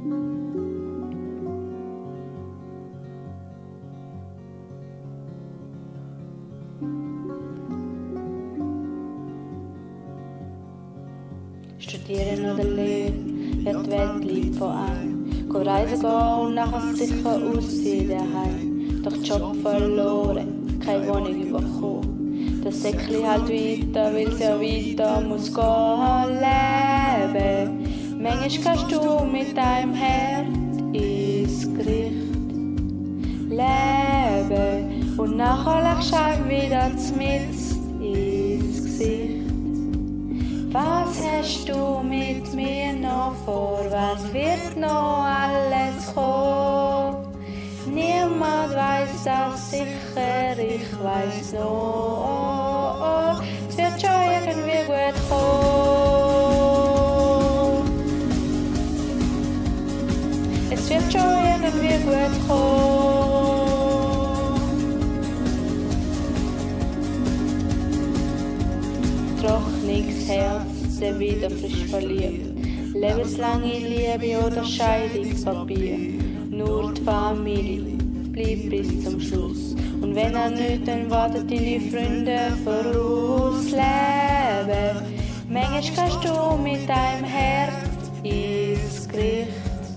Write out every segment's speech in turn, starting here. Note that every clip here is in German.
Studieren oder lehren, ja die Welt liegt von einem. Go reisen gehen und nachher sicher aussehen daheim. Doch Job verloren, keine Wohnung bekommen. Das Säckli halt weiter, weil's ja weiter muss gehen leben. Manchmal kannst du mit deinem Herd ins Gericht leben. Und nachher lachst du wieder zmitzt ins Gesicht. Was hast du mit mir noch vor? Was wird noch alles kommen? Niemand weiß das sicher, ich weiß noch. Es wird schon irgendwie gut kommen. Es wird schon irgendwie gut kommen. Trockenes Herz, der wieder frisch verliebt. Lebenslange Liebe oder Scheidungspapier. Nur die Familie bleibt bis zum Schluss. Und wenn er nicht, dann warten deine Freunde voraus. Leben, manchmal kannst du mit deinem Herz ins Gericht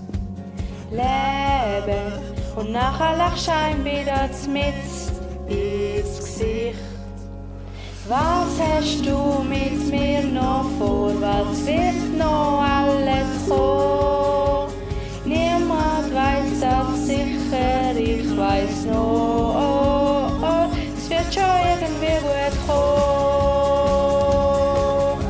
leben. Und nachher lachst du ihm wieder zmitzt ins Gesicht. Was hast du mit mir noch vor? Was wird noch alles kommen? Niemand weiß das sicher, ich weiß noch. Es wird schon irgendwie gut kommen.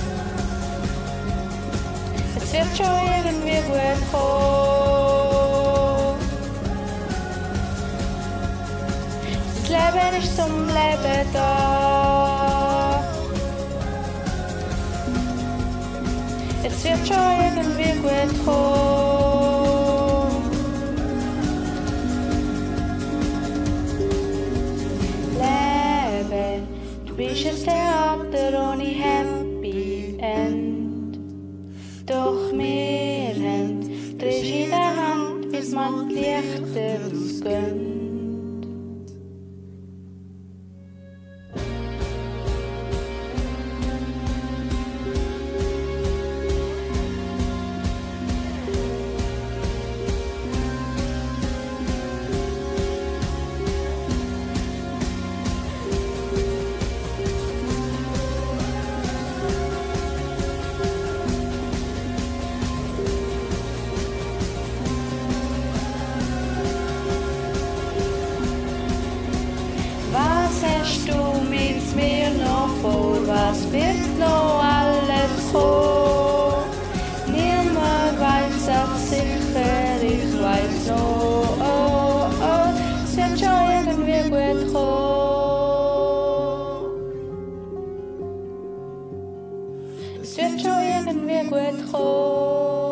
Es wird schon irgendwie gut kommen. Das Leben ist zum Leben da. Es wird schon irgendwie gut kommen. Leben, du bist ein Theater ohne Happy End. Doch wir haben die Regie in der Hand, bis man die Lichter ausgönnt. Hast du mit mir noch vor? Was wird noch alles kommen? Niemand weiß das sicher, ich weiß noch. Es wird schon irgendwie gut kommen. Es wird schon irgendwie gut kommen.